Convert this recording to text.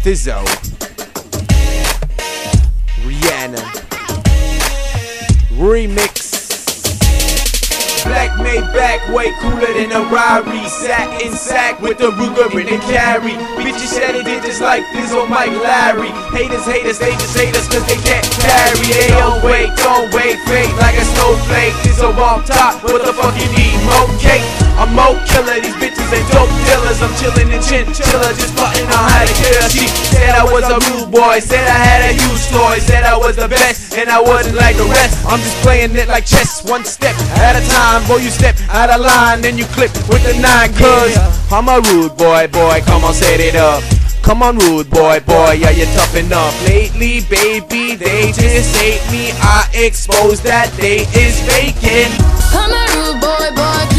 ThiZo, Rhianna, remix. Black maybach, way cooler than a rarri. Satin sack with the Ruger in the carry. Bitches said it did just like ThiZo, Mike Larry. Haters, they just hate us cause they can't carry. They don't wait, fake like a snowflake. ThiZo on top, what the fuck you need? More cake, I'm more killer. These bitches ain't dope dealers. I'm chillin' in chinchilla, just plottin on how to kill. She said I was a rude boy, said I had a huge toy, said I was the best, and I wasn't like the rest. I'm just playing it like chess, one step at a time. Boy, you step out of line, then you clip with the 9, cause I'm a rude boy, come on, set it up. Come on, rude boy, yeah, you're tough enough. Lately, baby, they just hate me. I expose that they is faking. I'm a rude boy,